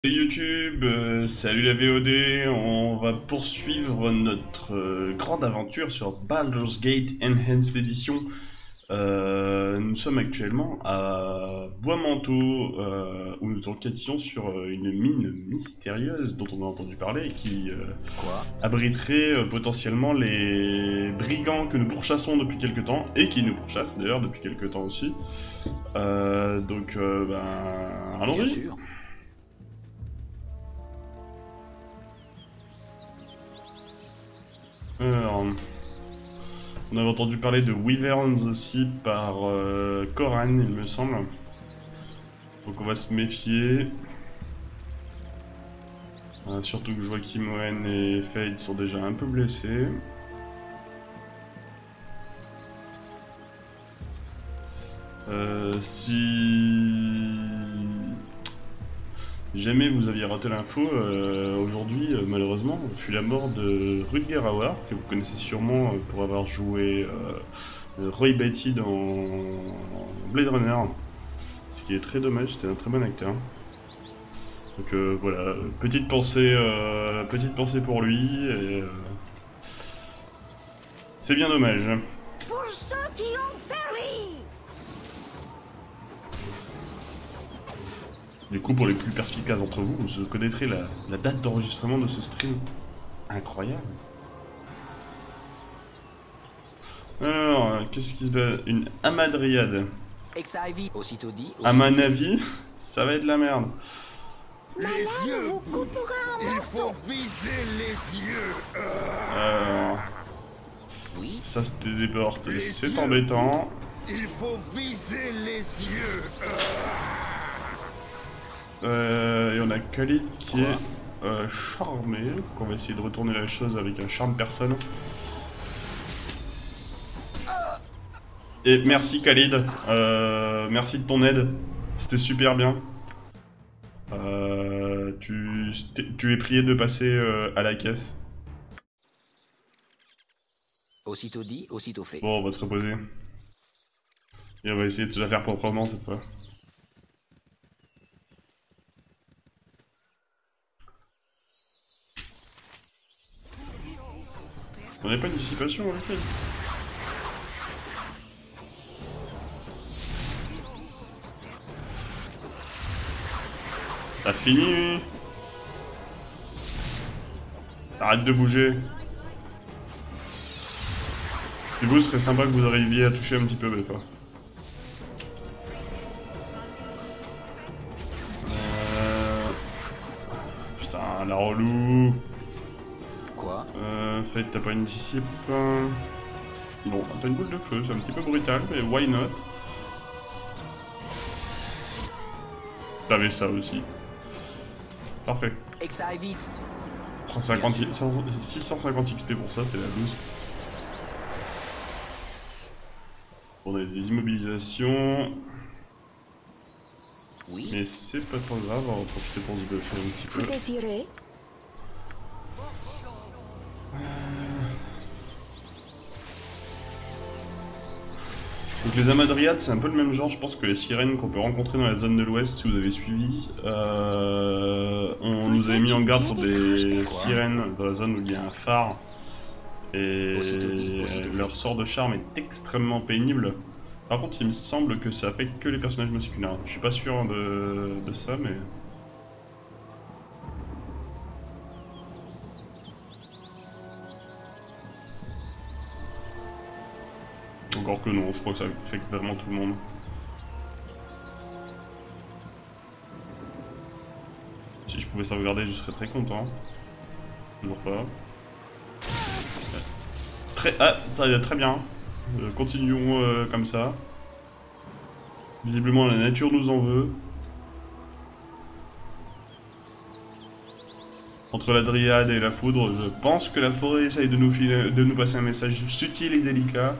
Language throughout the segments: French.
YouTube, salut la VOD, on va poursuivre notre grande aventure sur Baldur's Gate Enhanced Edition. Nous sommes actuellement à Bois-Manteau, où nous enquêtions sur une mine mystérieuse dont on a entendu parler et qui abriterait potentiellement les brigands que nous pourchassons depuis quelques temps, et qui nous pourchassent d'ailleurs depuis quelques temps aussi. Allons-y. Alors, on avait entendu parler de Wyverns aussi par Koran, il me semble. Donc on va se méfier. Surtout que Joachim Owen et Fade sont déjà un peu blessés. Si jamais vous aviez raté l'info, aujourd'hui, malheureusement, fut la mort de Rutger Hauer, que vous connaissez sûrement pour avoir joué Roy Batty dans Blade Runner. Ce qui est très dommage, c'était un très bon acteur. Donc voilà, petite pensée pour lui, et c'est bien dommage. Pour ceux qui ont péri. Du coup, pour les plus perspicaces d'entre vous, vous connaîtrez la date d'enregistrement de ce stream. Incroyable. Alors, qu'est-ce qui se passe? Une amadriade. Aussitôt dit, À mon avis, ça va être la merde. Ma lame vous coupera en Il morceaux. faut viser les yeux. Alors, oui, ça se téléporte, Les c'est yeux. embêtant. Il faut viser les yeux. Et on a Khalid qui est charmé. Donc on va essayer de retourner la chose avec un charme personne. Et merci Khalid, merci de ton aide, c'était super bien. Tu es prié de passer à la caisse. aussitôt dit, aussitôt fait. Bon, on va se reposer. Et on va essayer de se la faire proprement cette fois. On n'avait pas une dissipation avec elle. T'as fini? Arrête de bouger. Du coup, ce serait sympa que vous arriviez à toucher un petit peu des fois. Putain, la relou. Quoi? Fate, t'as pas une dissipe? Non, t'as une boule de feu, c'est un petit peu brutal, mais why not? T'avais ça aussi. Parfait. Vite. 650 XP pour ça, c'est la loose. On a des immobilisations, Oui, mais c'est pas trop grave, on va en profiter pour se buffer un petit peu. Vous désirez? Donc les amadriades, c'est un peu le même genre, je pense, que les sirènes qu'on peut rencontrer dans la zone de l'ouest, si vous avez suivi. On nous avait mis en garde pour des sirènes dans la zone où il y a un phare. Et leur sort de charme est extrêmement pénible. Par contre, il me semble que ça affecte que les personnages masculins. Je suis pas sûr de ça, mais... Encore que non, je crois que ça affecte vraiment tout le monde. Si je pouvais sauvegarder, je serais très content. Toujours pas. Très bien. Continuons comme ça. Visiblement, la nature nous en veut. Entre la dryade et la foudre, je pense que la forêt essaye de nous passer un message subtil et délicat.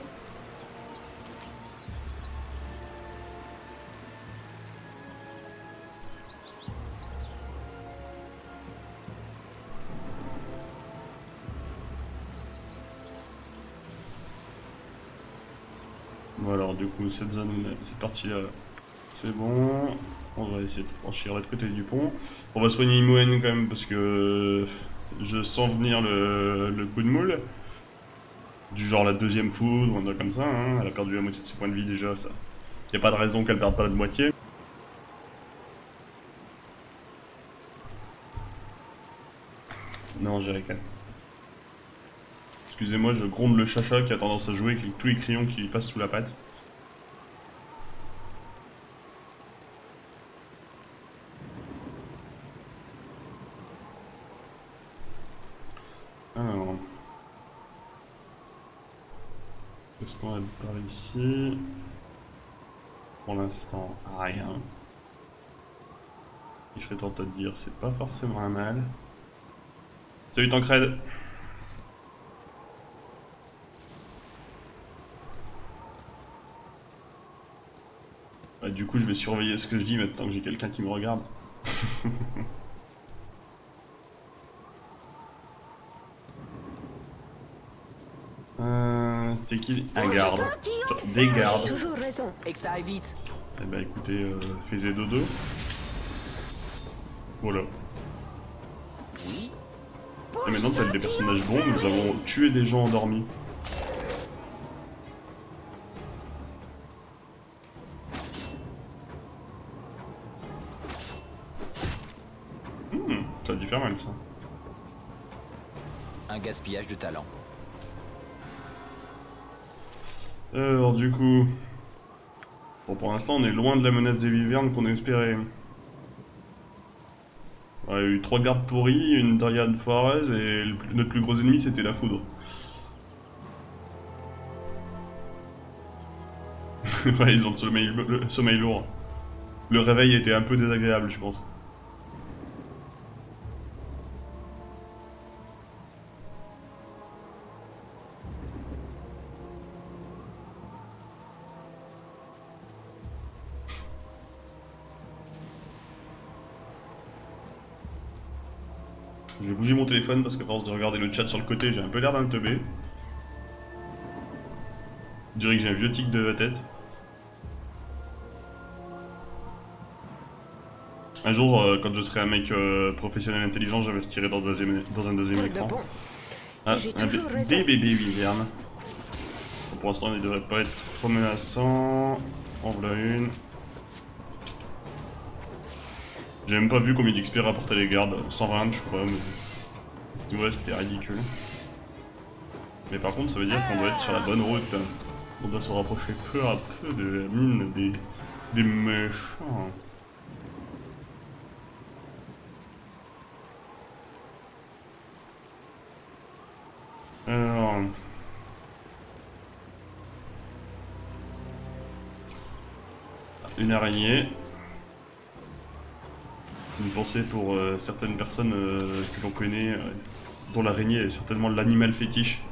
Bon alors du coup cette partie là C'est bon. On va essayer de franchir l'autre côté du pont. On va soigner Imoen quand même parce que je sens venir le coup de moule. Du genre la deuxième foudre, on a comme ça, hein. Elle a perdu la moitié de ses points de vie déjà, ça. Y a pas de raison qu'elle perde pas la moitié. Non, j'ai avec elle. Excusez-moi, je gronde le chacha qui a tendance à jouer avec tous les crayons qui lui passent sous la patte. Alors... Qu'est-ce qu'on a par ici? Pour l'instant, rien. Et je serais tenté de dire, c'est pas forcément un mal. Salut Tancred! Bah, du coup, je vais surveiller ce que je dis maintenant que j'ai quelqu'un qui me regarde. C'était qui? Un garde. Genre, des gardes. Toujours raison. Et que ça aille vite. Eh bah écoutez, faisez dodo. Voilà. Oui. Et maintenant, vous êtes des personnages bons, nous avons tué des gens endormis. Ça a dû faire mal ça. Un gaspillage de talent. Alors du coup... Bon, pour l'instant, on est loin de la menace des wyvernes qu'on espérait. Il y a eu 3 gardes pourris, une dryade foireuse et notre plus gros ennemi c'était la foudre. Ouais, ils ont le sommeil lourd. Le réveil était un peu désagréable, je pense. Je vais bouger mon téléphone parce qu'à force de regarder le chat sur le côté, j'ai un peu l'air d'un teubé. Je dirais que j'ai un vieux tic de la tête. Un jour, quand je serai un mec professionnel intelligent, j'investirai dans un deuxième écran. Ah, des bébés wyvernes. Bon, pour l'instant, ils ne devraient pas être trop menaçants. En voilà une. J'ai même pas vu combien d'XP rapportaient les gardes. 120 je crois, mais... Ouais, c'était ridicule. Mais par contre, ça veut dire qu'on doit être sur la bonne route. On doit se rapprocher peu à peu de la mine des méchants. Alors... Une araignée. Une pensée pour certaines personnes que l'on connaît, dont l'araignée est certainement l'animal fétiche.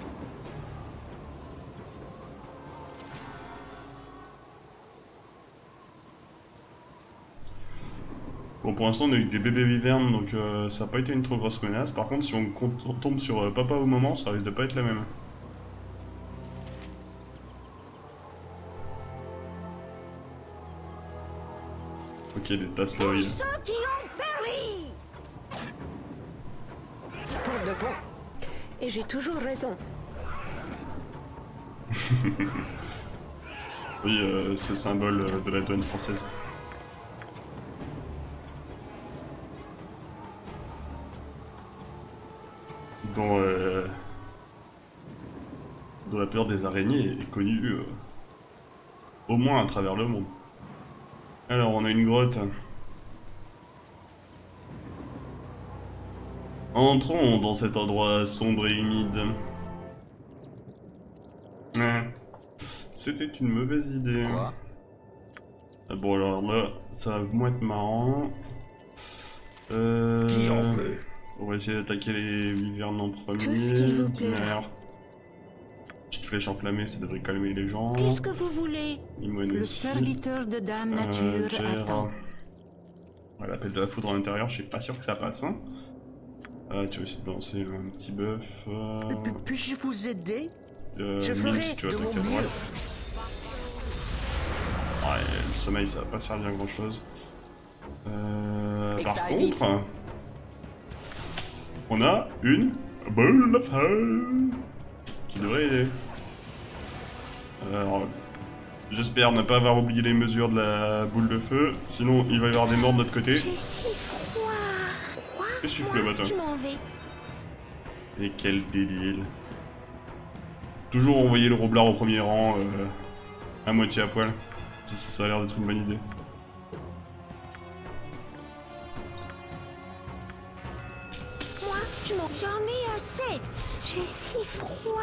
Bon, pour l'instant on a eu des bébés wyvernes, donc ça n'a pas été une trop grosse menace. Par contre, si on tombe sur papa au moment, ça risque de pas être la même. Ok, des tasses là, Pour oui. ceux qui ont péri. Pour de bon. Et j'ai toujours raison. Oui, ce symbole de la douane française. Dont la peur des araignées est connue au moins à travers le monde. Alors, on a une grotte. Entrons dans cet endroit sombre et humide. C'était une mauvaise idée. Quoi? Bon, alors là, ça va moins être marrant. Qui en veut? On va essayer d'attaquer les wyvernes en premier. Tout ce qu'il vous plaît. Itinéraire. Petite flèche enflammée, ça devrait calmer les gens. Qu'est-ce que vous voulez? Imoen Le aussi. serviteur de Dame Nature Gère. attend. Ouais, l'appel de la foudre à l'intérieur, je suis pas sûr que ça passe. Hein. Tu vas essayer de lancer un petit buff. Puis-je vous aider? Je Mine, ferai si tu veux de mon attaquer à droite. Ouais, le sommeil ça va pas servir à grand chose. Par Excited. contre, on a une boule de feu qui devrait aider. Alors, j'espère ne pas avoir oublié les mesures de la boule de feu, sinon il va y avoir des morts de notre côté. J'ai si froid. Qu'est-ce que tu fous là-bas, toi? Je m'en vais. Et quel débile. Toujours envoyer le roblard au premier rang, à moitié à poil. Ça a l'air d'être une bonne idée. Moi, j'en ai assez. J'ai si froid.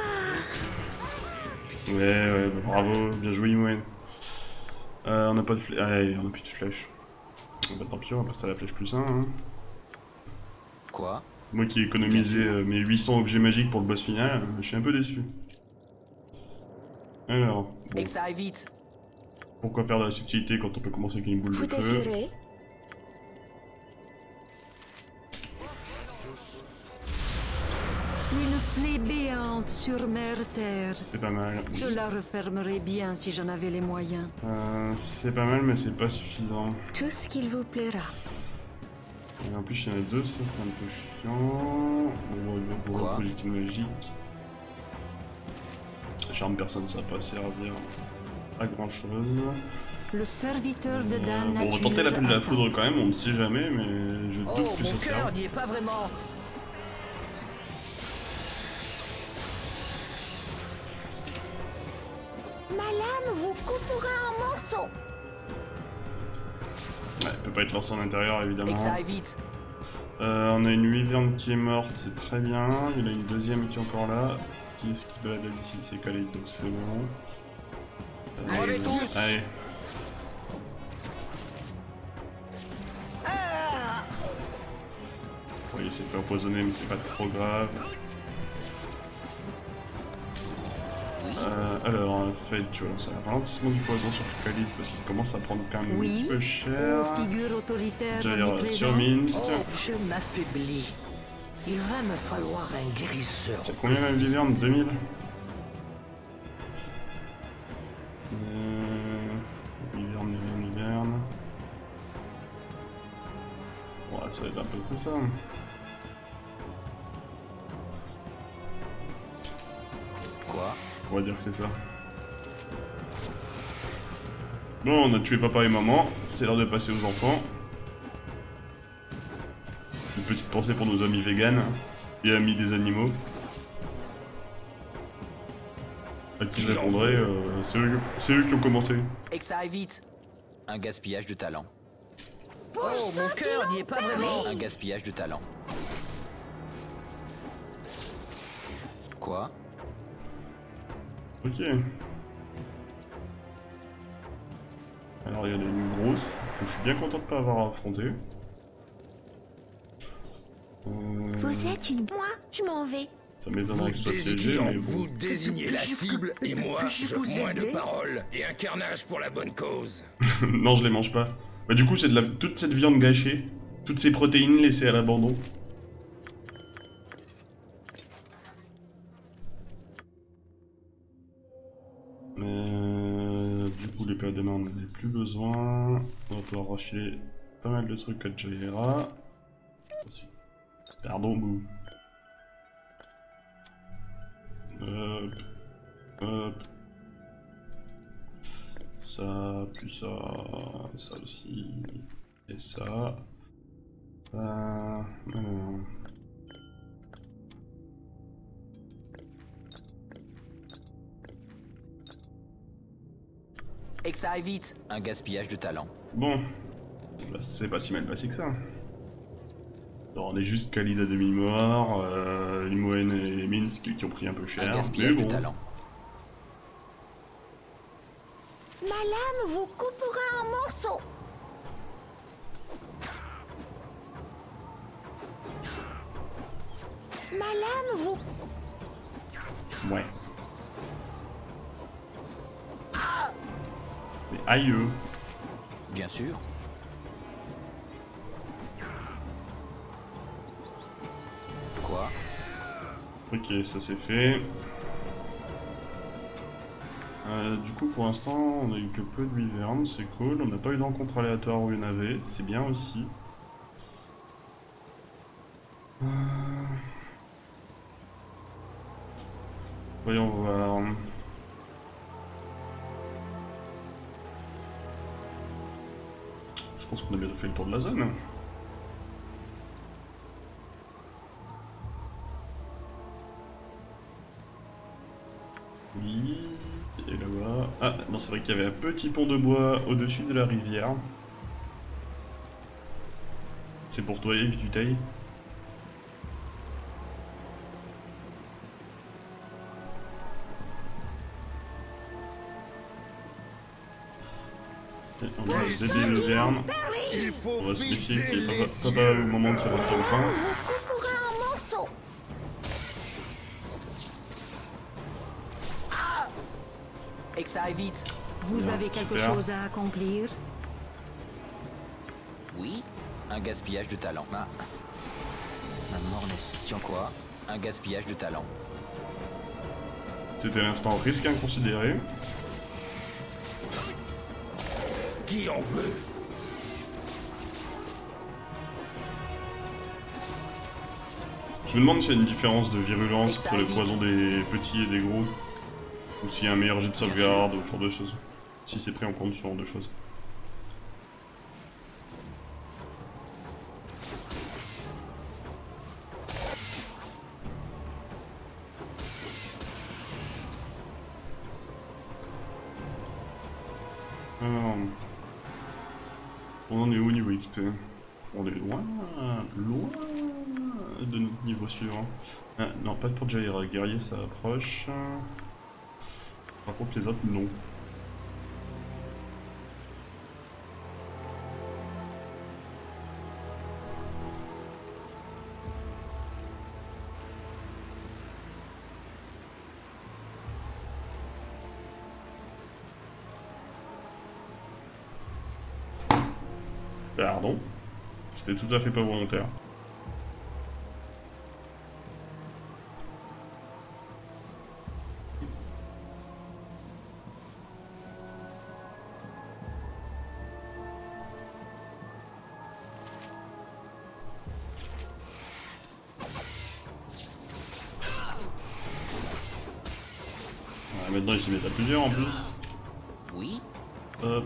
Ouais, bah, bravo, bien joué Imoen. On n'a pas de flèche. Allez, on a plus de flèche. Bah tant pis, on va passer à la flèche plus 1. Hein. Quoi? Moi qui ai économisé mes 800 objets magiques pour le boss final, je suis un peu déçu. Alors, bon, Excited. pourquoi faire de la subtilité quand on peut commencer avec une boule Vous de feu? désirez? Une plaie béante sur mer terre. C'est pas mal. Je la refermerai bien si j'en avais les moyens. C'est pas mal, mais c'est pas suffisant. Tout ce qu'il vous plaira. Et en plus, il y en a deux, ça c'est un peu chiant. Bon, Quoi? projectile magique. Charme personne, ça va pas servir à grand chose. Le serviteur de Dame Bon, on va Nature tenter l'appel de la attend. foudre quand même, on ne sait jamais, mais je doute Oh, que mon ça cœur serve. n'y est pas vraiment. Ma lame vous coupera en morceaux. Ouais, elle peut pas être lancée en intérieur évidemment. Excited. On a une wyvern qui est morte, c'est très bien. Il y en a une deuxième qui est encore là. Qui est-ce qui balade ici? C'est Khalid, donc c'est bon. Allez tous. Allez. Oui, il s'est fait empoisonner, mais c'est pas trop grave. Alors, fait, tu vois, c'est un ralentissement du poison sur Khalid parce qu'il commence à prendre quand même un petit Oui, peu cher. aux figures autoritaires Jair sur Minsk. Oh, je m'affaiblis. Il va me falloir un guérisseur. C'est combien la wyvern? 2000 Wyvern. Ouais, ça va être un peu près ça. Quoi? On va dire que c'est ça. Bon, on a tué papa et maman, c'est l'heure de passer aux enfants. Une petite pensée pour nos amis véganes et amis des animaux. À qui je répondrai, c'est eux qui ont commencé. Excited. Un gaspillage de talent. Pour Oh, ceux mon qui cœur l'ont n'y est pas permis. vraiment. Un gaspillage de talent. Quoi? Ok. Alors il y en a une grosse que je suis bien content de pas avoir affrontée. Vous êtes une... Moi, je m'en vais. Ça m'étonnerait que ce soit piégé, Désignant, mais bon. vous désignez la cible et moi, puis-je je vous moins de aider paroles et un carnage pour la bonne cause. Non, je les mange pas. Bah du coup, c'est de toute cette viande gâchée, toutes ces protéines laissées à l'abandon. Du coup, l'épée à deux mains, on n'en a plus besoin. On va pouvoir refiler pas mal de trucs à Jaira. Pardon, Bou. Hop. Hop. Ça, puis ça aussi. Et ça. Non. Excited. Un gaspillage de talent. Bon. Bah, c'est pas si mal passé que ça. Alors, on est juste Khalid à demi-mort, Imoen et Minsk qui ont pris un peu Un cher. Mais gaspillage de bon. talent. Ma lame vous coupera en morceaux. Ma lame vous... Ouais. Mais aïe. Bien sûr. Quoi? Ok, ça c'est fait. Du coup, pour l'instant, on a eu que peu de wyverns, c'est cool. On n'a pas eu de rencontre aléatoire où il y en avait, c'est bien aussi. Voyons voir. Je pense qu'on a bientôt fait le tour de la zone. Oui, et là-bas... Ah, non, c'est vrai qu'il y avait un petit pont de bois au-dessus de la rivière. C'est pour toi, que tu tailles. Et on va se aider le Verne. On va se méfier qu'il n'y ait pas au moment de se retourner le train. Vous couperez en morceaux. Et que ça aille vite. Vous Bien, avez quelque super. chose à accomplir? Oui, un gaspillage de talent. Ah. Ma mornesse. Tiens quoi? Un gaspillage de talent. C'était l'instant risque inconsidéré. Qui en veut? Je me demande s'il y a une différence de virulence entre le poison des petits et des gros. Ou s'il y a un meilleur jet de sauvegarde ou ce genre de choses. Si c'est pris en compte ce genre de choses. Alors, on en est où au niveau XP? On est loin, loin de notre niveau suivant. Ah, non, pas pour Jaira. Guerrier, ça approche. Par contre, les autres, non. Pardon. C'était tout à fait pas volontaire. Ouais, maintenant ils s'y mettent à plusieurs en plus. Oui? Hop.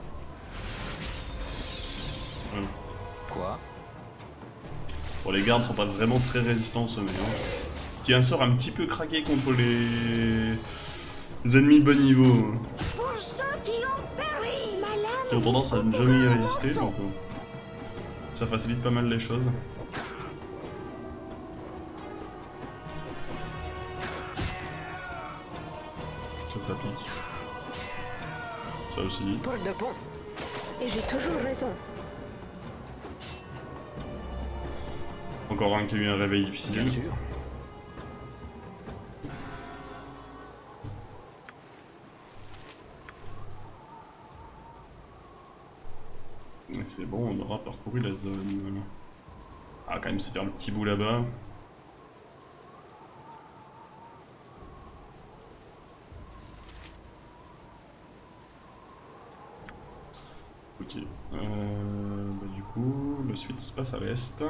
Ouais. Quoi? Bon, les gardes sont pas vraiment très résistants au sommet. Hein. Qui est un sort un petit peu craqué contre les ennemis bas niveau. Pour ceux qui ont péri. Ma lame Qui ont tendance à ne jamais y résister, donc ça facilite pas mal les choses. Ça pique. Ça aussi. pour de bon. Et j'ai toujours raison. Encore un qui a eu un réveil difficile. Bien sûr. Et c'est bon, on aura parcouru la zone. Ah, quand même, c'est faire le petit bout là-bas. Ok. Bah, du coup, la suite se passe à l'est.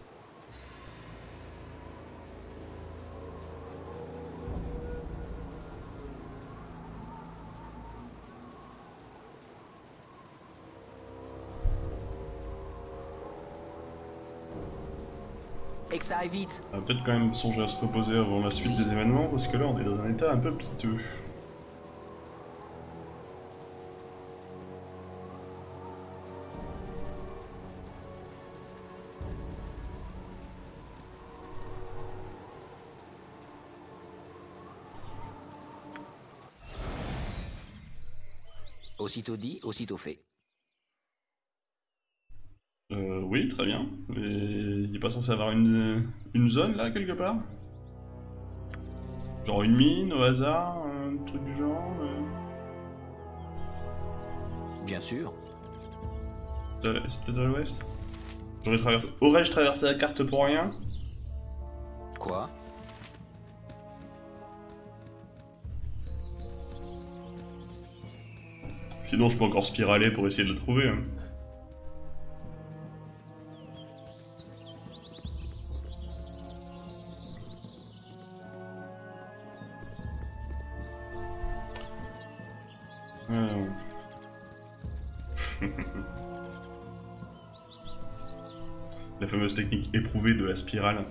Et que ça aille vite. On va peut-être quand même songer à se reposer avant la suite des événements, parce que là on est dans un état un peu piteux. Aussitôt dit, aussitôt fait. Oui, très bien. Mais il est pas censé avoir une zone là, quelque part? Genre une mine au hasard, un truc du genre Bien sûr. C'est peut-être à l'ouest? Aurais-je traversé la carte pour rien? Quoi? Sinon, je peux encore spiraler pour essayer de le trouver. Hein. La fameuse technique éprouvée de la spirale.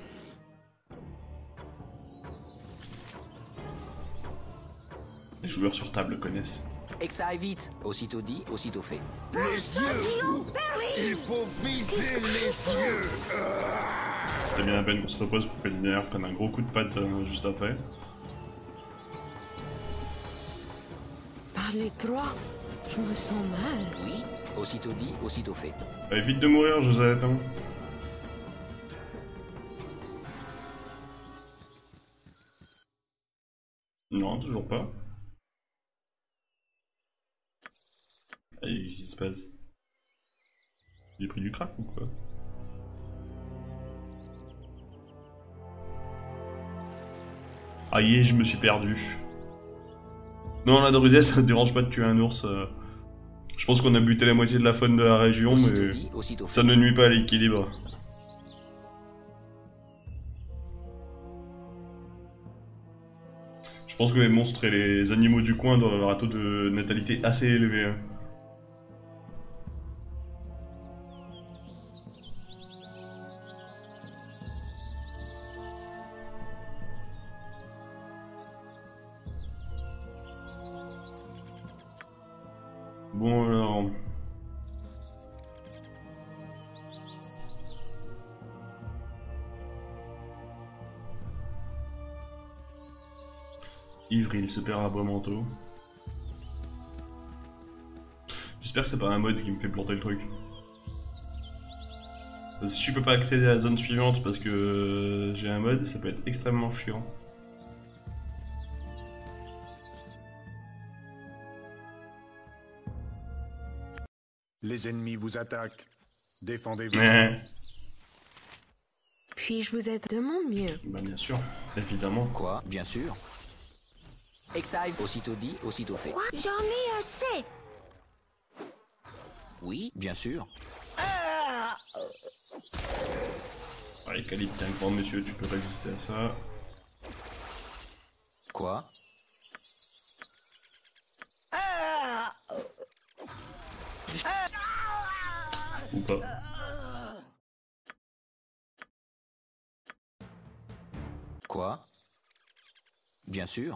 Les joueurs sur table connaissent. Exaille vite. Aussitôt dit, aussitôt fait. Les yeux. Il faut viser les yeux. C'était bien la peine qu'on se repose pour que Linéaire prenne un gros coup de patte juste après. Par les trois, je me sens mal. Oui. Aussitôt dit, aussitôt fait. Évite de mourir, Josette. Hein. Non, toujours pas. Allez, qu'est-ce qui se passe? J'ai pris du crack ou quoi? Aïe, je me suis perdu. Non, la Drudesse, ça ne dérange pas de tuer un ours. Je pense qu'on a buté la moitié de la faune de la région, Aussitôt mais dit, aussitôt fait. ça ne nuit pas à l'équilibre. Je pense que les monstres et les animaux du coin doivent avoir un taux de natalité assez élevé. Hein. Bon alors... Ivre, il se perd à bois manteau. J'espère que c'est pas un mode qui me fait planter le truc. Si je peux pas accéder à la zone suivante parce que j'ai un mode, ça peut être extrêmement chiant. Les ennemis vous attaquent. Défendez-vous. Puis-je vous aider de mon mieux? Bah bien sûr, évidemment. Quoi? Bien sûr. Exaille. Aussitôt dit, aussitôt fait. Quoi? J'en ai assez. Oui, bien sûr. Allez, Calip, t'es un grand monsieur, tu peux résister à ça. Quoi? Ou pas. Quoi? Bien sûr.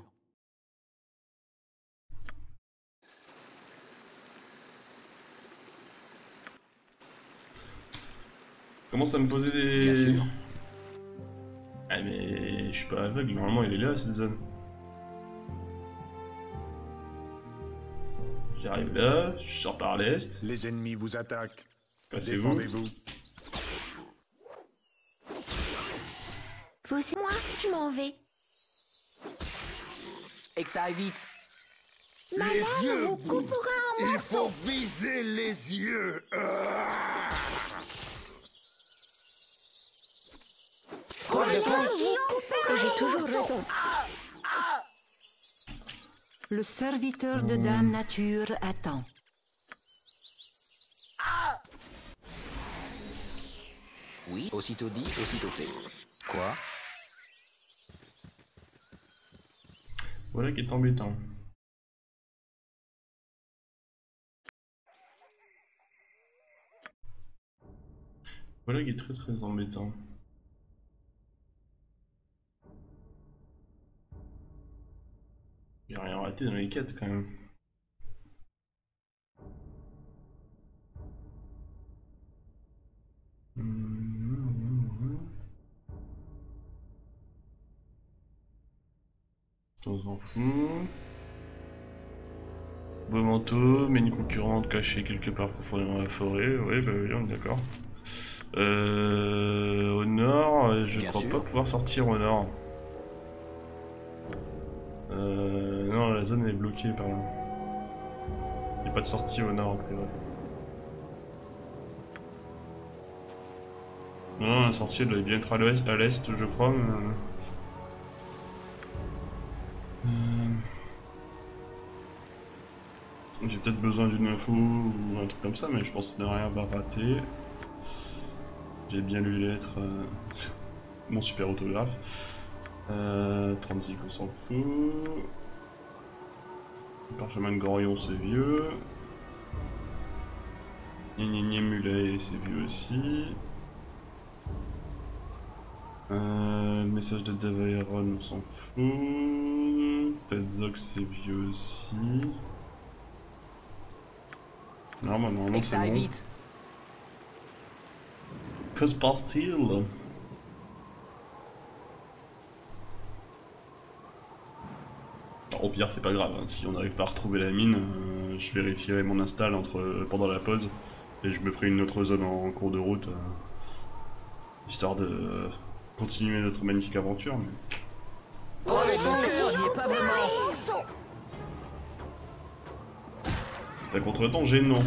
Commence à me poser des... Bien sûr. Ah mais je suis pas aveugle, normalement il est là cette zone. J'arrive là, je sors par l'est. Les ennemis vous attaquent. Passez-vous. Défendez-vous. Moi, je m'en vais. Exaille vite. Madame vous coupera un Il faut viser les yeux. J'ai toujours raison. Le serviteur de Dame Nature attend. Oui, aussitôt dit, aussitôt fait. Quoi? Voilà qui est embêtant. Voilà qui est très très embêtant. J'ai rien raté dans les quêtes quand même. On s'en fout. Beau manteau, mais une concurrente cachée quelque part profondément dans la forêt. Ouais, bah oui, on est d'accord. Au nord, je crois pas pouvoir sortir au nord. Non, la zone est bloquée par là. Il n'y a pas de sortie au nord, a priori. Non, la sortie elle doit bien être à l'est, je crois. Mais... J'ai peut-être besoin d'une info ou un truc comme ça, mais je pense ne rien va rater. J'ai bien lu les lettres. Mon super autographe. 36, on s'en fout. Parchemin de Gorion, c'est vieux. Gné Mulet, c'est vieux aussi. Message de Davairon, on s'en fout. Tedzok, c'est vieux aussi. Normalement, c'est bon. vite. Que se passe-t-il? Au pire, c'est pas grave, hein. Si on n'arrive pas à retrouver la mine, je vérifierai mon install pendant la pause et je me ferai une autre zone en cours de route, histoire de continuer notre magnifique aventure. Mais... Oh, il n'y est pas vraiment. C'est un contretemps gênant.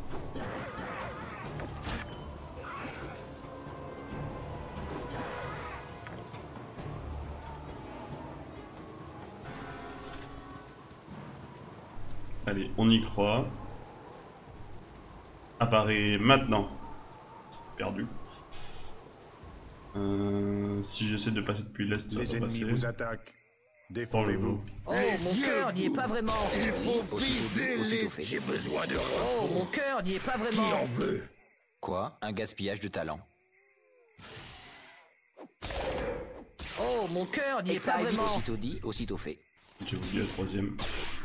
Allez, on y croit. Apparaît maintenant. Perdu. Si j'essaie de passer depuis l'est, ça va Les pas ennemis passer. vous attaquent. Défendez-vous. Oh, mon cœur n'y est pas vraiment. Il faut Aussitôt viser dit, aussitôt les... fait. J'ai besoin de... Oh, mon cœur n'y est pas Qui vraiment. en veut? Quoi? Un gaspillage de talent. Oh, mon cœur n'y est pas vraiment. Aussitôt dit, aussitôt fait. J'ai oublié la troisième.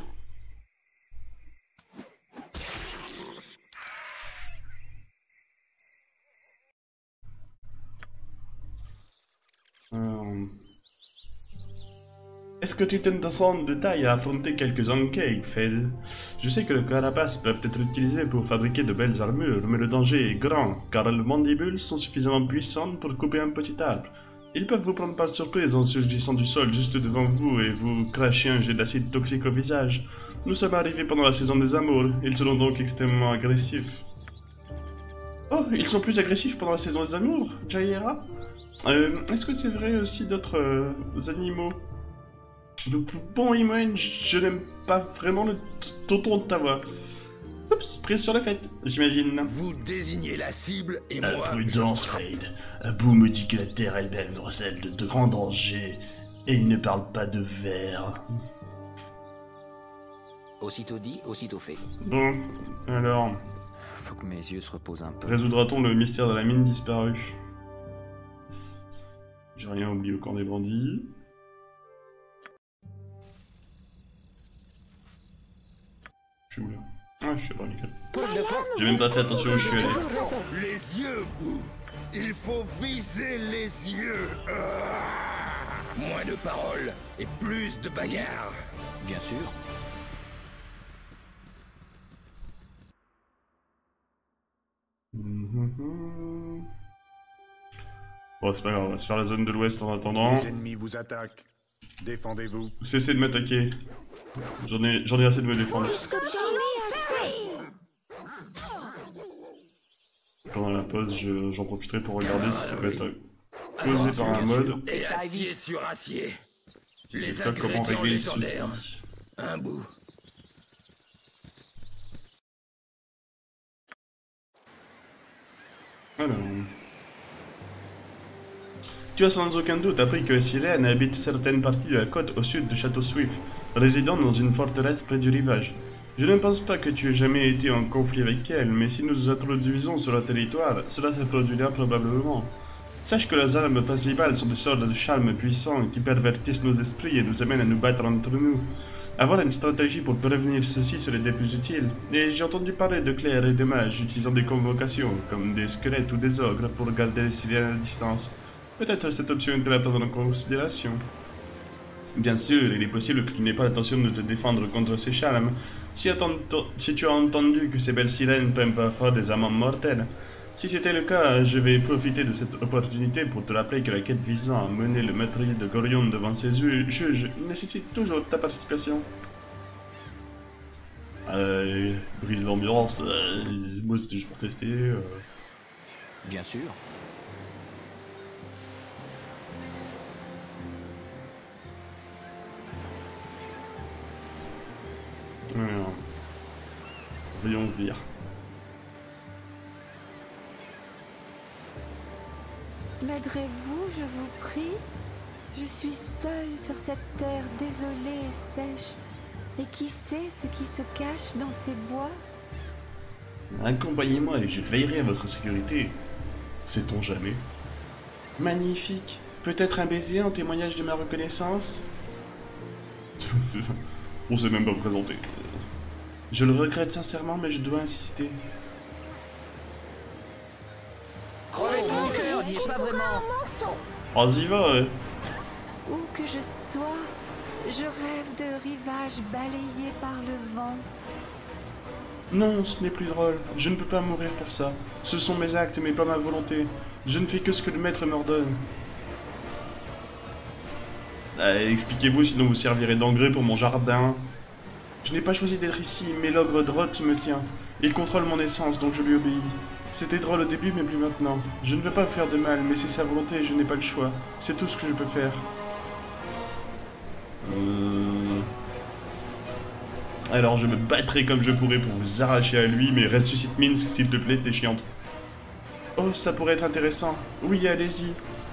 Est-ce que tu t'intéresses en détail à affronter quelques enquêtes, Fed? Je sais que le carapace peut être utilisé pour fabriquer de belles armures, mais le danger est grand, car les mandibules sont suffisamment puissantes pour couper un petit arbre. Ils peuvent vous prendre par surprise en surgissant du sol juste devant vous et vous cracher un jet d'acide toxique au visage. Nous sommes arrivés pendant la saison des amours, ils seront donc extrêmement agressifs. Oh, ils sont plus agressifs pendant la saison des amours, Jaira? Est-ce que c'est vrai aussi d'autres animaux? Bon, Imoen, je n'aime pas vraiment le tonton de ta voix. Oups, prise sur la fête, j'imagine. Vous désignez la cible et moi... Prudence, Fade. Abou me dit que la Terre elle-même recèle de grands dangers, et il ne parle pas de verre. Aussitôt dit, aussitôt fait. Bon, alors, Faut que mes yeux se reposent un peu. résoudra-t-on le mystère de la mine disparue? J'ai rien oublié au camp des bandits. Je suis où là? Ah, je sais pas, nickel. J'ai même pas fait attention où je suis allé. Les yeux, Bou. Il faut viser les yeux. Moins de paroles et plus de bagarres. Bien sûr. Bon, c'est pas grave, on va se faire la zone de l'ouest en attendant. Les ennemis vous attaquent. Défendez-vous. Cessez de m'attaquer. J'en ai assez de me défendre. Pendant la pause, j'en profiterai pour regarder si ça peut être causé par un mode. Et acier sur acier. Je Les sais pas comment ingrédients régler le légendaires. souci. Un bout. Alors... Tu as sans aucun doute appris que Sirène habite certaines parties de la côte au sud de Château Swift, résidant dans une forteresse près du rivage. Je ne pense pas que tu aies jamais été en conflit avec elle, mais si nous nous introduisons sur le territoire, cela se produira probablement. Sache que les armes principales sont des sorts de charme puissants qui pervertissent nos esprits et nous amènent à nous battre entre nous. Avoir une stratégie pour prévenir ceci serait des plus utiles, et j'ai entendu parler de clercs et de mages utilisant des convocations, comme des squelettes ou des ogres, pour garder les sirènes à distance. Peut-être cette option est à prendre en considération. Bien sûr, il est possible que tu n'aies pas l'intention de te défendre contre ces charmes, si tu as entendu que ces belles sirènes peuvent parfois des amants mortels. Si c'était le cas, je vais profiter de cette opportunité pour te rappeler que la quête visant à mener le meurtrier de Gorion devant ses juges nécessite toujours ta participation. Brise l'ambiance, moi c'était juste pour tester. Bien sûr. Alors. triumvir. M'aiderez-vous, je vous prie? Je suis seule sur cette terre désolée et sèche. Et qui sait ce qui se cache dans ces bois? Accompagnez-moi et je veillerai à votre sécurité. Sait-on jamais? Magnifique. Peut-être un baiser en témoignage de ma reconnaissance? On s'est même pas présenté. Je le regrette sincèrement, mais je dois insister. Crevez ton cœur, n'y est pas vraiment. Oh, y va, ouais. Où que je sois, je rêve de rivages balayés par le vent. Non, ce n'est plus drôle. Je ne peux pas mourir pour ça. Ce sont mes actes, mais pas ma volonté. Je ne fais que ce que le maître m'ordonne. Expliquez-vous, sinon vous servirez d'engrais pour mon jardin. Je n'ai pas choisi d'être ici, mais l'ogre Droth me tient. Il contrôle mon essence, donc je lui obéis. C'était drôle au début, mais plus maintenant. Je ne veux pas me faire de mal, mais c'est sa volonté et je n'ai pas le choix. C'est tout ce que je peux faire. Alors je me battrai comme je pourrai pour vous arracher à lui, mais ressuscite Minsk, s'il te plaît, t'es chiante. Oh, ça pourrait être intéressant. Oui, allez-y.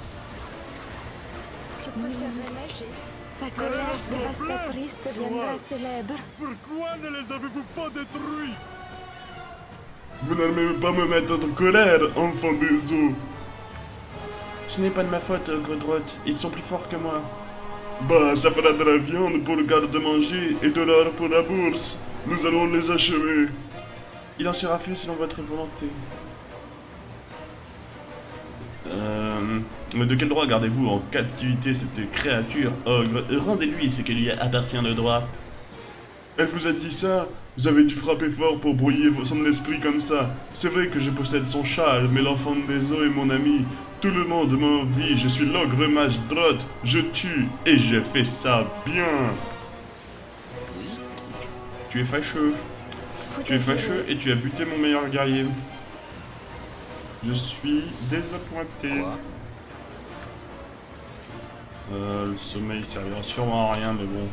Je préférerais nager. Sa colère dévastatrice deviendra célèbre. Pourquoi ne les avez-vous pas détruits? Vous n'allez même pas me mettre en colère, enfant des eaux. Ce n'est pas de ma faute, ogre Droth. Ils sont plus forts que moi. Bah, ça fera de la viande pour le garde-manger et de l'or pour la bourse. Nous allons les achever. Il en sera fait selon votre volonté. Mais de quel droit gardez-vous en captivité cette créature, ogre? Rendez-lui ce qui lui appartient de droit. Elle vous a dit ça? Vous avez dû frapper fort pour brouiller son esprit comme ça. C'est vrai que je possède son châle, mais l'enfant des eaux est mon ami. Tout le monde m'envie, je suis l'ogre mage Droth. Je tue, et je fais ça bien. Tu es fâcheux. Tu es fâcheux et tu as buté mon meilleur guerrier. Je suis désappointé. Quoi? Le sommeil servira sûrement à rien, mais bon.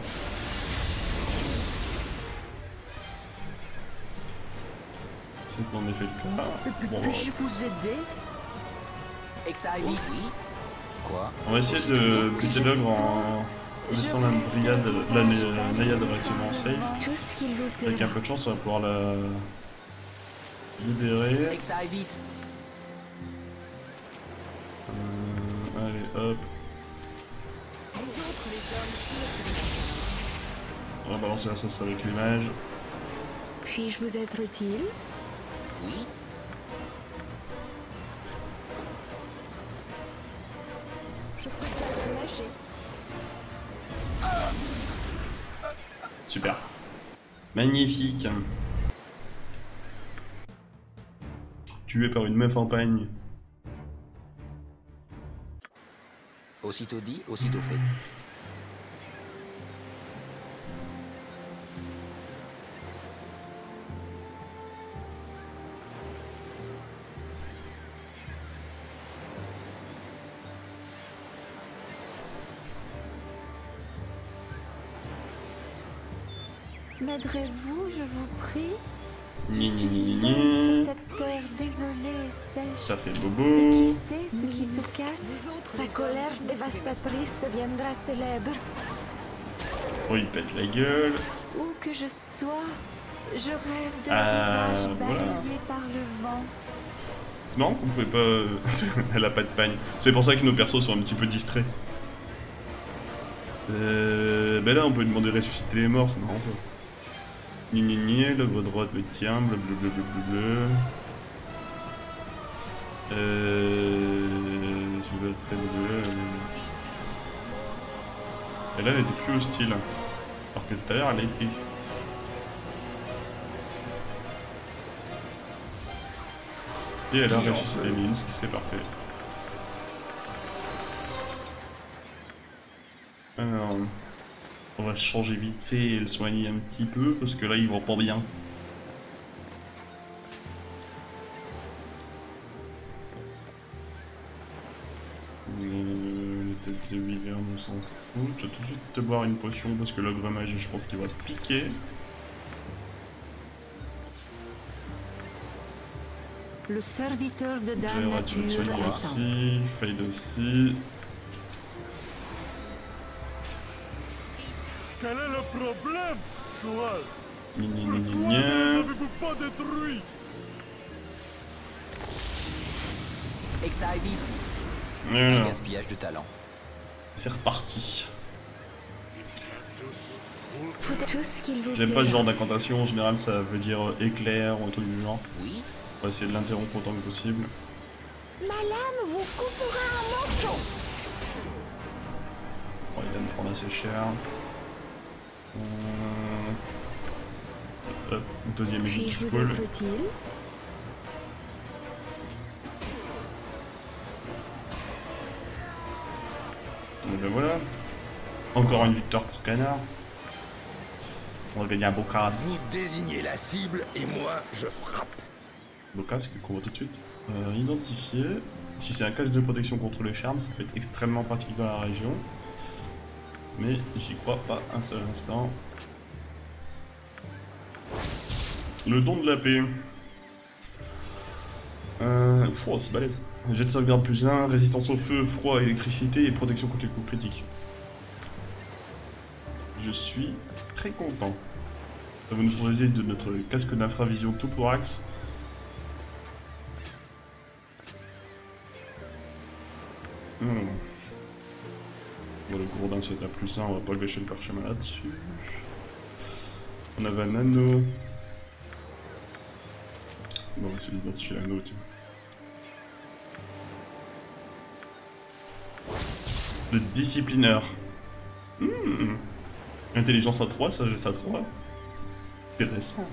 C'est en effet le cas. Bon, Puis-je vous aider? Exile, oui. Quoi? on va essayer de buter l'ogre en laissant la naïade relativement safe. Tout ce qu'il vous Avec un plaira. peu de chance, on va pouvoir la libérer. Exile, vite. Allez, hop. On va balancer la sauce avec les mages. Puis-je vous être utile? Oui. Je préférerais nager. Super. Magnifique. Tué par une meuf en pagne. Aussitôt dit, aussitôt fait. M'aiderez-vous, je vous prie? Ni ni ni ni Seule sur ni. cette terre désolée et sèche. Ça fait Et qui bobo. sait ce qui se cache? Sa colère dévastatrice deviendra célèbre. Oh, il pète la gueule. Où que je sois, je rêve de Ah, rivages voilà. balayés par le vent. C'est marrant qu'on pouvait pas... Elle a pas de pagne. C'est pour ça que nos persos sont un petit peu distraits. Ben là, on peut demander de ressusciter les morts, c'est marrant ça. Ni ni ni, le gros droit le tien, blablabla. Je vais très bleu. Et là, elle était plus hostile. Alors que tout à l'heure, elle a été. Et elle a ressuscité Minsk, c'est parfait. Alors, on va se changer vite fait et le soigner un petit peu parce que là il va pas bien. Les têtes de Wyvern, on s'en fout. Je vais tout de suite te boire une potion parce que l'ogre mage, je pense qu'il va piquer. Le serviteur de Dame J'ai Nature Soigner attend. aussi, Fade aussi. Quel est le problème, Joël? Gna. N'avez-vous pas détruit? Exaille vite. Un Voilà, gaspillage de talent. c'est reparti. Faut tout ce qu'il vous J'aime plaît. pas ce genre d'incantation, en général ça veut dire éclair ou un truc du genre. Oui. On va essayer de l'interrompre autant que possible. Ma lame vous coupera en morceaux. Bon, il va me prendre assez cher. Hop, deuxième équipe qui Puis-je se vous coule. être utile? Et ben voilà. Encore une victoire pour Canard. On va gagner un beau casque. Vous désignez la cible et moi je frappe. Beau casque qu'on voit tout de suite. Identifié. Si c'est un casque de protection contre les charmes, ça peut être extrêmement pratique dans la région. Mais j'y crois pas un seul instant. Le don de la paix. Oh, c'est balèze. Jet de sauvegarde plus 1, résistance au feu, froid, électricité et protection contre les coups critiques. Je suis très content. Ça va nous changer de notre casque d'infravision tout thorax. Bon, le gourdin c'est à plus 1, on va pas gâcher le parchemin là-dessus. On avait un anneau. Bon, on va essayer d'identifier l'anneau, tiens. Le disciplineur. Intelligence à 3, sagesse à 3. Intéressant.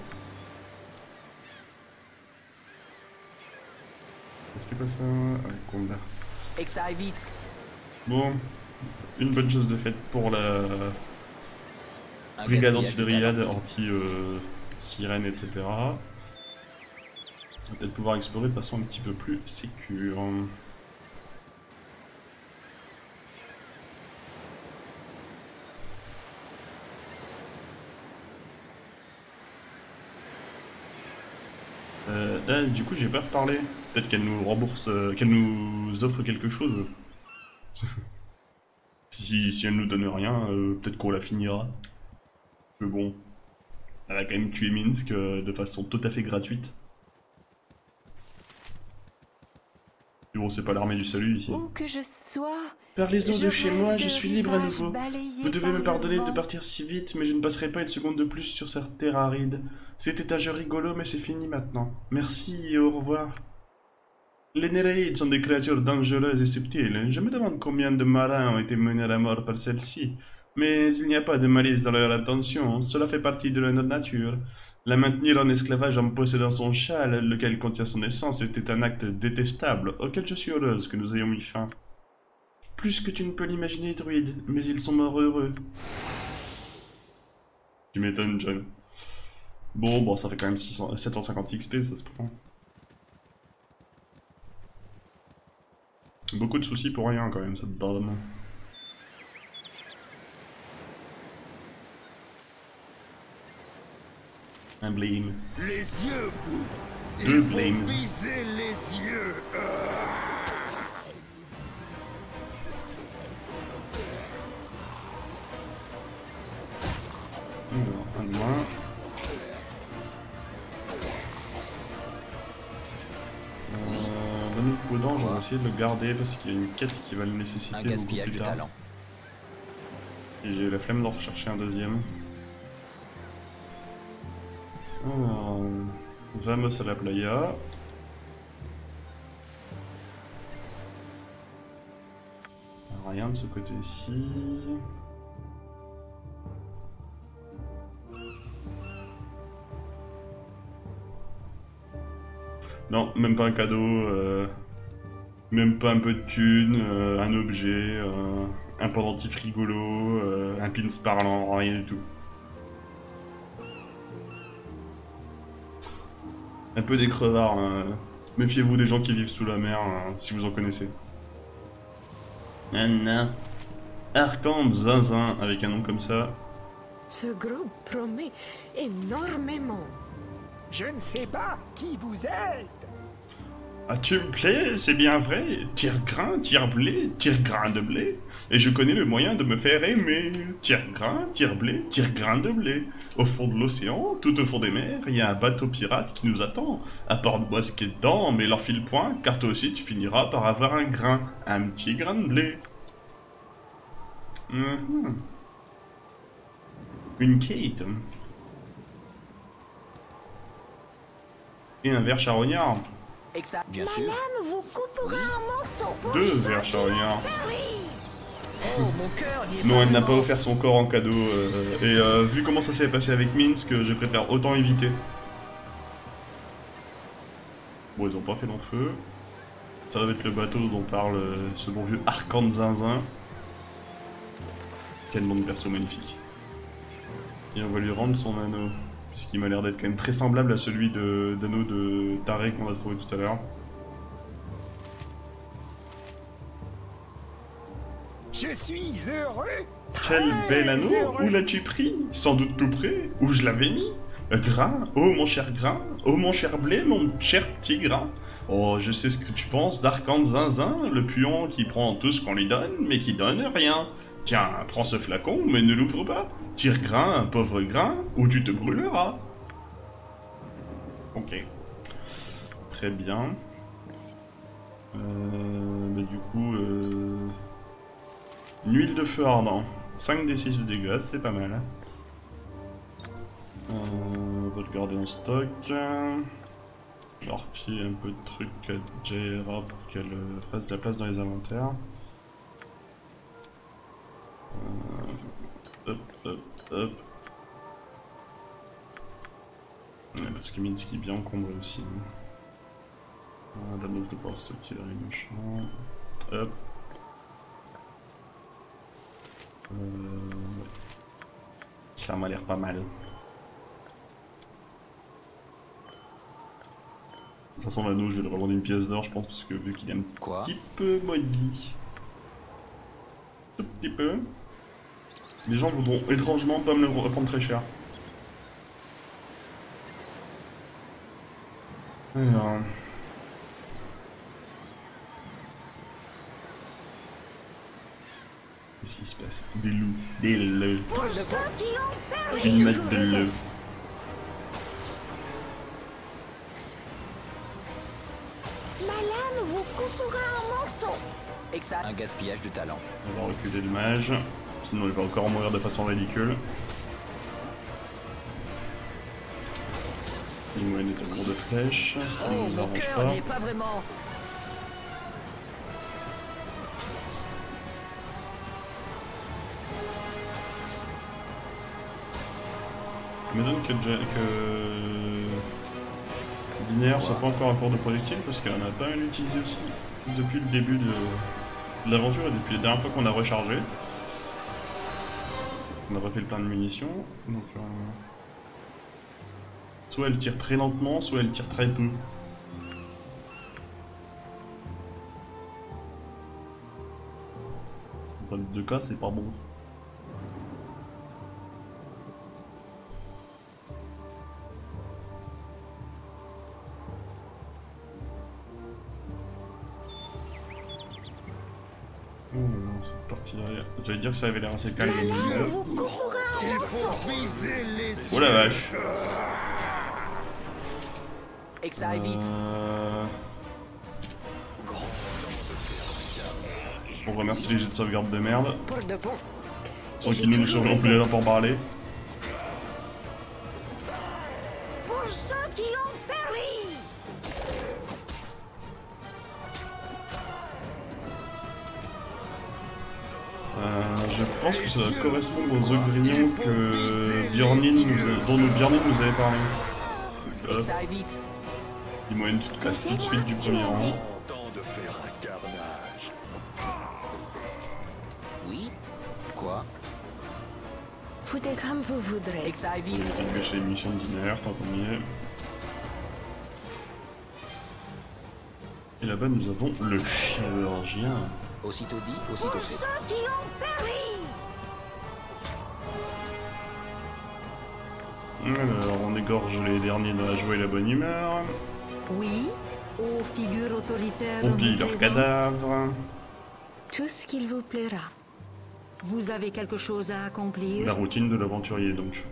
C'était quoi ça? Combat. Exaille vite. Bon, une bonne chose de faite pour la Un brigade gaspillage de anti-dryade, talent. anti-sirène, etc. On va peut-être pouvoir explorer de façon un petit peu plus sécure. Là, du coup, j'ai pas reparlé. Peut-être qu'elle nous rembourse, qu'elle nous offre quelque chose. si elle nous donne rien, peut-être qu'on la finira. Mais bon, elle a quand même tué Minsk de façon tout à fait gratuite. Et bon, c'est pas l'armée du salut ici. Où que je sois, Parlez-en je de chez rêve moi, de je suis libre à rivages nouveau. balayés Vous devez par me le pardonner de vent. partir si vite, mais je ne passerai pas une seconde de plus sur cette terre aride. C'était un jeu rigolo, mais c'est fini maintenant. Merci et au revoir. Les Néréides sont des créatures dangereuses et subtiles. Je me demande combien de marins ont été menés à la mort par celles-ci. Mais il n'y a pas de malice dans leur intention, cela fait partie de leur nature. La maintenir en esclavage en possédant son châle, lequel contient son essence, était un acte détestable, auquel je suis heureuse que nous ayons mis fin. Plus que tu ne peux l'imaginer, druide, mais ils sont morts heureux. Tu m'étonnes, John. Bon, ça fait quand même 750 XP, ça se prend. Beaucoup de soucis pour rien, quand même, cette dame. Un blame. Les yeux, Boo. Deux Il faut blames. viser les yeux. Alors, un de moins. L'anneau de Podange, on va essayer de le garder parce qu'il y a une quête qui va le Un nécessiter beaucoup gaspillage plus de tard. talent. Et j'ai eu la flemme d'en rechercher un deuxième. Alors, vamos à la playa. Rien de ce côté-ci. Non, même pas un cadeau, même pas un peu de thunes, un objet, un pendentif rigolo, un pins parlant, rien du tout. Un peu des crevards, hein. Méfiez-vous des gens qui vivent sous la mer, hein, si vous en connaissez. Anna. Arcande Zinzin, avec un nom comme ça. Ce groupe promet énormément. Je ne sais pas qui vous êtes. Ah, tu me plais, c'est bien vrai. Tire-grain, tire-blé, tire-grain de blé. Et je connais le moyen de me faire aimer. Tire-grain, tire-blé, tire-grain de blé. Au fond de l'océan, tout au fond des mers, il y a un bateau pirate qui nous attend. Apporte-moi ce qui est dedans, mais l'enfile point, car toi aussi tu finiras par avoir un petit grain de blé. Une Kate. Et un ver charognard. Exact, bien sûr. Madame vous coupera un morceau pour 2 ceux vers qui charognard. ont péri. Oh, mon cœur n'y est Non, pas elle n'a pas vraiment. offert son corps en cadeau. Vu comment ça s'est passé avec Minsk, je préfère autant éviter. Bon, ils ont pas fait long feu. Ça va être le bateau dont parle ce bon vieux Arcand Zinzin. Quel nom de perso magnifique. Et on va lui rendre son anneau. Puisqu'il m'a l'air d'être quand même très semblable à celui d'anneau de Taré qu'on a trouvé tout à l'heure. Je suis heureux. Quel bel anneau! heureux. Où l'as-tu pris? Sans doute tout près. Où je l'avais mis? Grain? Oh mon cher grain? Oh mon cher blé, mon cher petit grain? Oh, je sais ce que tu penses d'Arcand Zinzin, le puant qui prend tout ce qu'on lui donne, mais qui donne rien. Tiens, prends ce flacon, mais ne l'ouvre pas. Tire grain, pauvre grain, ou tu te brûleras. Ok. Très bien. Mais du coup... Une huile de feu ardent. 5 des 6 de dégâts, c'est pas mal. On va le garder en stock. Je leur filer un peu de trucs à Jaira pour qu'elle fasse de la place dans les inventaires. Hop, hop, hop. Ouais, parce que Minsk est bien encombré aussi. Là, donc je vais pouvoir stocker les machins. Hop. Ouais. Ça m'a l'air pas mal. De toute façon, l'anneau, je vais le revendre une pièce d'or, je pense, parce que vu qu'il est un Quoi? petit peu maudit. Tout petit peu. Les gens voudront étrangement pas me le reprendre très cher. Alors... Qu'est-ce qui se passe? Des loups. Des loups. Pour ceux qui ont péri. Une meute de loups. Ma lame vous coupera un morceau. Exact. Un gaspillage de talent. On va reculer le mage. Sinon il va encore mourir de façon ridicule. Imoen est à court de flèches, ça ne Oh, nous mon arrange cœur pas. n'y est pas vraiment. Ça m'étonne que Diner soit pas encore à court de projectiles parce qu'elle en a pas mal utilisé aussi depuis le début de l'aventure et depuis la dernière fois qu'on a rechargé. On a refait le plein de munitions, donc soit elle tire très lentement, soit elle tire très peu. Dans les deux cas, c'est pas bon. Cette partie-là, j'allais dire que ça avait l'air assez calme. Ma lame vous coupera un Il morceau. faut viser les Oh la vache! Exa vite. On remercie les jets de sauvegarde de merde, Pour de bon. sans qu'ils ne nous seront plus là pour parler. Pour ceux qui ont péri. Je pense que ça va correspondre aux Ogrions que Björnin dont Björnin nous avait parlé. Hop, Exa vite. Imoen, tu te casses tout de suite du premier rang. Temps de faire un carnage. Oui. Quoi? Foutez comme vous voudrez. Exa On vite. va pêcher les munitions de Diner, tant qu'on y est. Et là-bas, nous avons le chirurgien. Aussitôt dit, aussitôt Pour fait. ceux qui ont péri. Alors, on égorge les derniers dans la joie et la bonne humeur. Oui, Aux figures autoritaires On pille leurs présentes, cadavres. Tout ce qu'il vous plaira. vous avez quelque chose à accomplir? La routine de l'aventurier donc.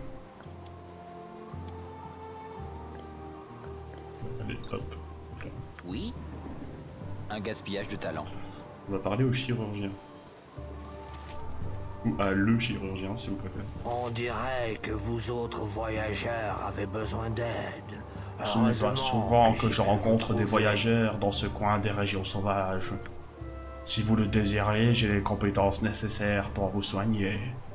Allez, hop. Oui. Un gaspillage de talent. On va parler au chirurgien. Ou à le chirurgien si vous préférez. On dirait que vous autres voyageurs avez besoin d'aide. Ce n'est pas souvent que je rencontre des voyageurs dans ce coin des régions sauvages. Si vous le désirez, j'ai les compétences nécessaires pour vous soigner.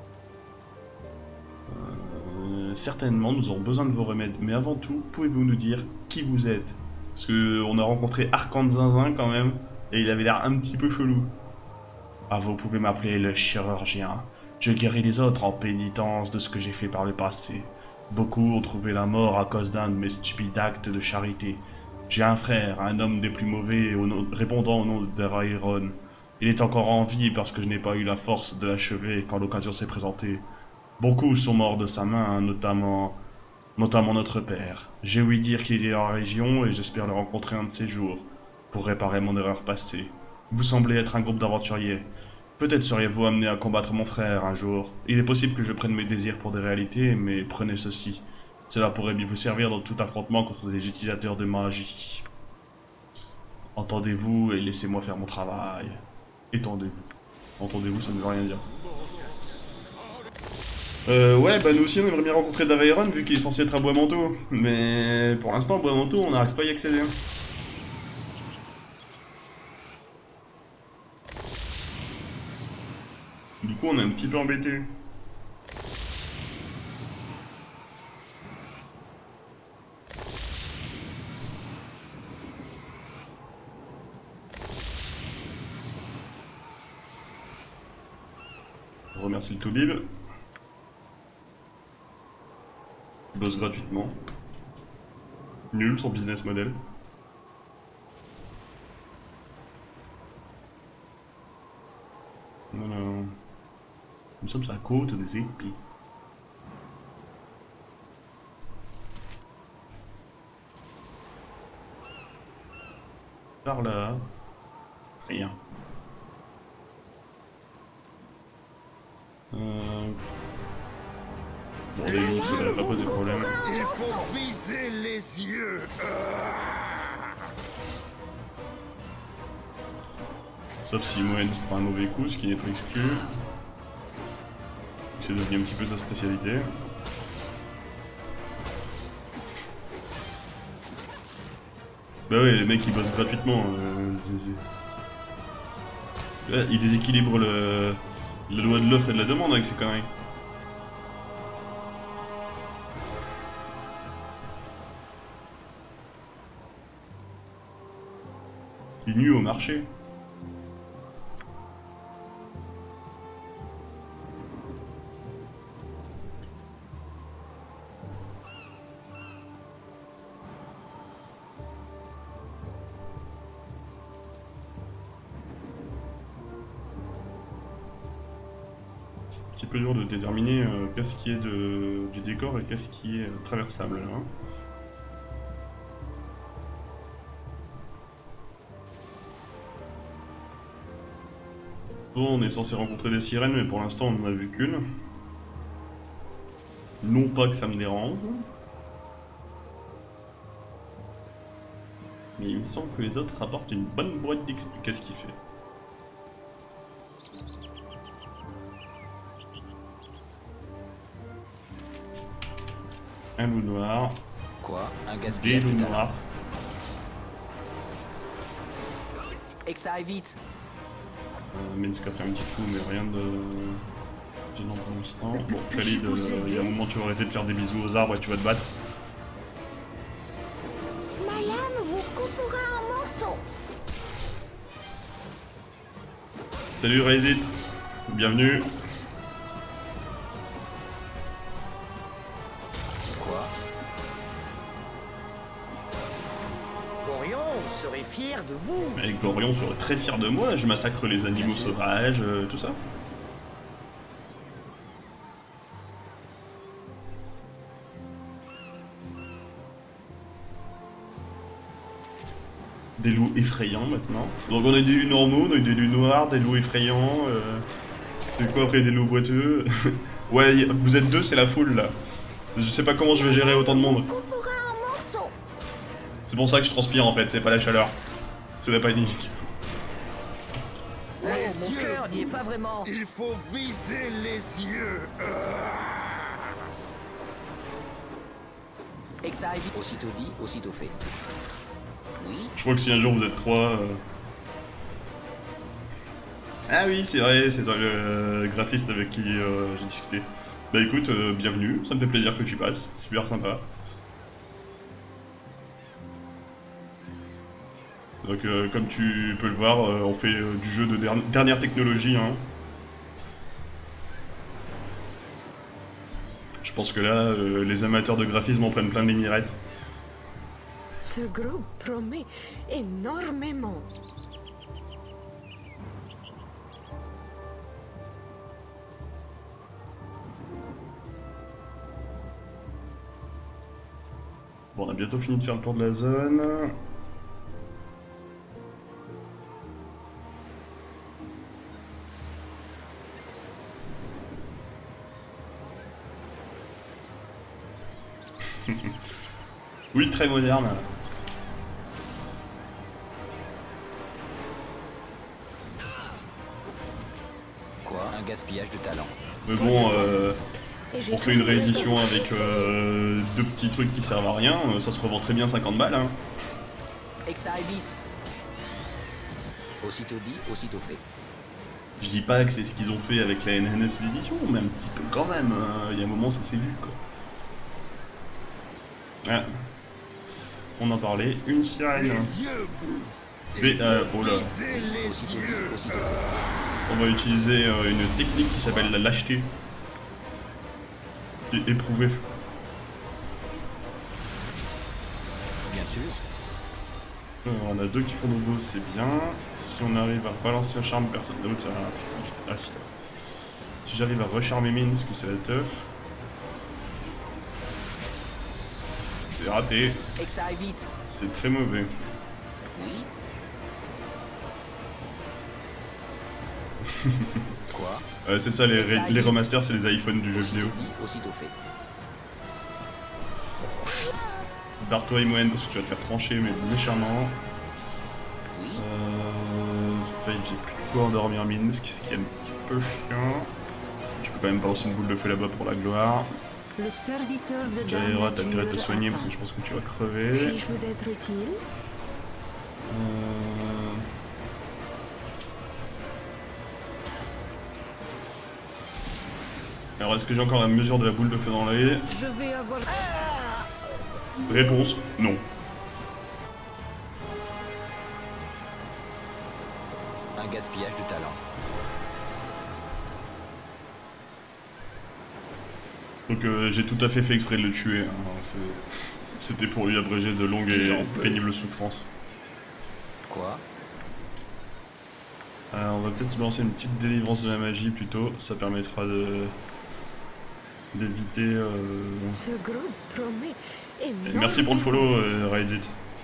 Certainement, nous aurons besoin de vos remèdes. Mais avant tout, pouvez-vous nous dire qui vous êtes? Parce qu'on a rencontré Arcand Zinzin quand même, et il avait l'air un petit peu chelou. Ah, vous pouvez m'appeler le chirurgien. Je guéris les autres en pénitence de ce que j'ai fait par le passé. Beaucoup ont trouvé la mort à cause d'un de mes stupides actes de charité. J'ai un frère, un homme des plus mauvais, répondant au nom de Davairon. Il est encore en vie parce que je n'ai pas eu la force de l'achever quand l'occasion s'est présentée. Beaucoup sont morts de sa main, notamment notre père. J'ai ouï dire qu'il est en région et j'espère le rencontrer un de ces jours pour réparer mon erreur passée. Vous semblez être un groupe d'aventuriers. Peut-être seriez-vous amené à combattre mon frère un jour. Il est possible que je prenne mes désirs pour des réalités, mais prenez ceci. Cela pourrait bien vous servir dans tout affrontement contre des utilisateurs de magie. Entendez-vous et laissez-moi faire mon travail. Étendez-vous. Entendez-vous, ça ne veut rien dire. Ouais, bah nous aussi on aimerait bien rencontrer Davairon vu qu'il est censé être à Bois-Manteau. Mais pour l'instant, à Bois-Manteau, on n'arrive pas à y accéder. Du coup, on est un petit peu embêté. On remercie le Toubib. Il bosse gratuitement. Nul son business model. Voilà. Nous sommes sur la côte des épées. Par là. Rien. Bon, les loups, ça devrait pas poser problème. Il faut viser les yeux. Sauf si Moen se prend un mauvais coup, ce qui n'est pas exclu. C'est devenu un petit peu sa spécialité. Bah ouais, les mecs ils bossent gratuitement. Là, ils déséquilibrent la loi de l'offre et de la demande avec ces conneries. Il nuit au marché. Un petit peu dur de déterminer qu'est-ce qui est du décor et qu'est-ce qui est traversable là. Bon, on est censé rencontrer des sirènes, mais pour l'instant on n'en a vu qu'une. Non pas que ça me dérange. Mais il me semble que les autres rapportent une bonne boîte d'XP. Qu'est-ce qu'il fait? Un loup noir. Quoi? Un Des gaspillage de loups talent. noirs. Et que ça aille vite. Minsk a fait un petit coup, mais rien de gênant pour l'instant. Bon, Puis-je Khalid, vous aider il y a un moment tu vas arrêter de faire des bisous aux arbres et tu vas te battre. Ma lame vous coupera en morceaux. Salut Raizit, bienvenue. Quoi? Gorion serait fier de vous. Et Gorion serait très fier de moi, je massacre les animaux Bien sûr. sauvages, tout ça. des loups effrayants maintenant. Donc on a des loups normaux, on a eu des loups noirs, des loups effrayants. C'est quoi après des loups boiteux? Ouais, vous êtes deux, c'est la foule là. Je sais pas comment je vais gérer autant de monde. C'est pour ça que je transpire en fait, c'est pas la chaleur. C'est la panique. Oh, mon cœur n'y est pas vraiment. Il faut viser les yeux. Excited, aussitôt dit, aussitôt fait. Oui. Je crois que si un jour vous êtes trois... Ah oui, c'est vrai, c'est toi le graphiste avec qui j'ai discuté. Bah écoute, bienvenue, ça me fait plaisir que tu passes, super sympa. Donc comme tu peux le voir, on fait du jeu de dernière technologie. Hein. Je pense que là, les amateurs de graphisme en prennent plein les mirettes. Ce groupe promet énormément. Bon, on a bientôt fini de faire le tour de la zone. Oui, très moderne. Quoi? Un gaspillage de talent. Mais bon, on fait une réédition avec deux petits trucs qui servent à rien, ça se revend très bien 50 balles. Hein. Excited. Aussitôt dit, aussitôt fait. Je dis pas que c'est ce qu'ils ont fait avec la NNS l'édition, mais un petit peu quand même. Il y a un moment, ça s'est vu quoi. Ah. On en parlait, une sirène. Mais, oh là. Aussitôt dit, aussitôt fait. On va utiliser une technique qui s'appelle la lâcheté. Et éprouvée. Bien sûr. On a deux qui font nos c'est bien. Si on arrive à balancer un charme, personne d'autre. Ah si. Si j'arrive à recharmer Minsk, c'est la teuf. C'est raté. Excited. C'est très mauvais. Oui. Quoi? C'est ça, les remasters, c'est les iPhones du jeu vidéo. Aussitôt dit, aussitôt fait. Barre-toi et moyenne parce que tu vas te faire trancher, mais méchamment. Oui. Fait, j'ai plus de quoi endormir Minsk, ce qui est un petit peu chiant. Tu peux quand même balancer une boule de feu là-bas pour la gloire. Le serviteur de Tu arriveras, t'as intérêt à te soigner parce que je pense que tu vas crever. Puis-je vous être utile? Alors, est-ce que j'ai encore la mesure de la boule de feu dans l'œil? Je vais avoir... Réponse, non. Un gaspillage de talent. Donc j'ai tout à fait fait exprès de le tuer. Hein. C'était pour lui abréger de longues et pénibles souffrances. Quoi? On va peut-être se balancer une petite délivrance de la magie plutôt. Ça permettra d'éviter... Ce groupe promet énormément. Et merci pour le follow, Reddit.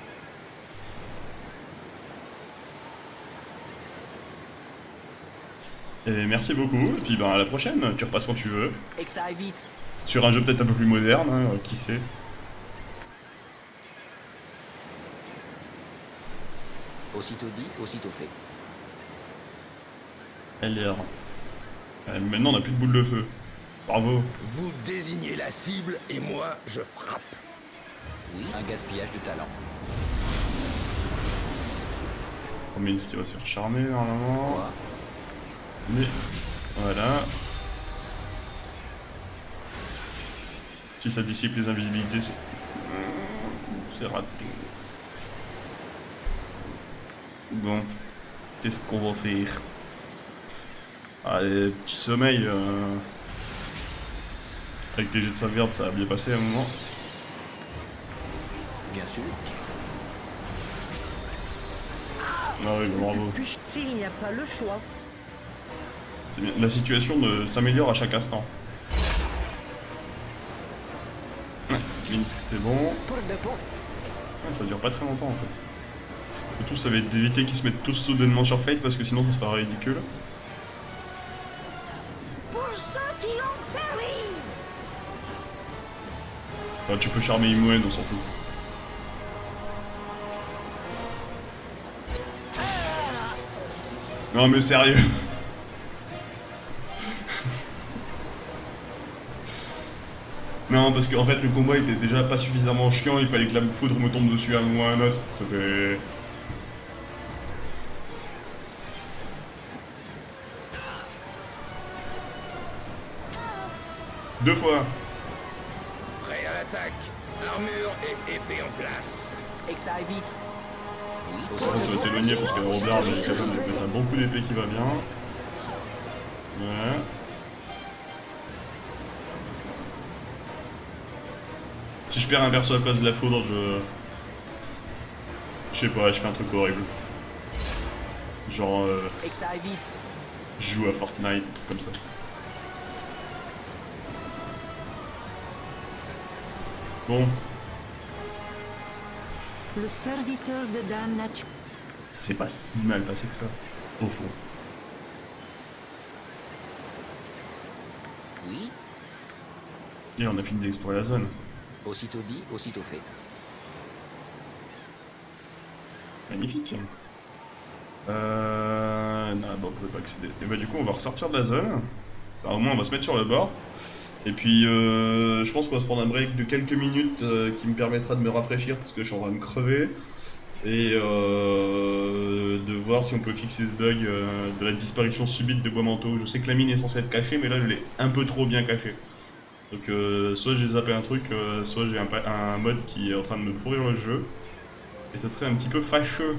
Et merci beaucoup, et puis ben à la prochaine, tu repasses quand tu veux. Excited. Sur un jeu peut-être un peu plus moderne, hein, qui sait. Aussitôt dit, aussitôt fait. Alors. Maintenant on n'a plus de boule de feu. Bravo. Vous désignez la cible et moi je frappe. Oui. Un gaspillage de talent. On met qui va se faire charmer normalement. Quoi? Mais voilà. Si ça dissipe les invisibilités, c'est raté. Bon, qu'est-ce qu'on va faire? Allez, petit sommeil. Avec tes jets de sauvegarde, ça va bien passer à un moment. Bien sûr. Ah oui, bravo. Puis s'il n'y a pas le choix. C'est bien. La situation s'améliore à chaque instant. Minsk, c'est bon. Pour de bon. Ouais, ça dure pas très longtemps en fait. Surtout, ça va être d'éviter qu'ils se mettent tous soudainement sur Fate parce que sinon, ça sera ridicule. Pour ceux qui ont péri. Enfin, tu peux charmer Imouen, on s'en fout. Non mais sérieux. Non, parce qu'en fait le combat était déjà pas suffisamment chiant, il fallait que la foudre me tombe dessus à un moment ou à un autre. C'était... Deux fois. Prêt à l'attaque. Armure et épée en place. Et que ça aille vite. Oui, Par contre, je vais t'éloigner parce que Robert, il est capable de mettre un bon coup d'épée qui va bien. Voilà. Si je perds un verso à la place de la foudre, je sais pas, je fais un truc horrible. Genre, et que ça aille vite. je joue à Fortnite, des trucs comme ça. Bon, Le serviteur de Dame n'a tué. ça s'est pas si mal passé que ça, au fond. Oui. Et on a fini d'explorer la zone. Aussitôt dit, aussitôt fait. Magnifique. Non, bon, on pouvait pas accéder. Et bah du coup, on va ressortir de la zone. Enfin, au moins, on va se mettre sur le bord. Et puis, je pense qu'on va se prendre un break de quelques minutes qui me permettra de me rafraîchir parce que je suis en train de crever. Et de voir si on peut fixer ce bug de la disparition subite de bois manteau. Je sais que la mine est censée être cachée, mais là, je l'ai un peu trop bien cachée. Donc, soit j'ai zappé un truc, soit j'ai un mode qui est en train de me pourrir le jeu. Et ça serait un petit peu fâcheux.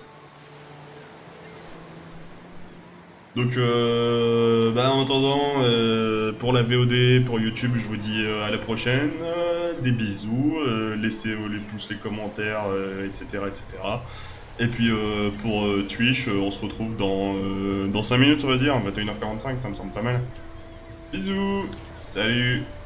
Donc, en attendant, pour la VOD, pour YouTube, je vous dis à la prochaine. Des bisous, laissez les pouces, les commentaires, etc., etc. Et puis pour Twitch, on se retrouve dans 5 minutes, on va dire, 21h45, ça me semble pas mal. Bisous, salut.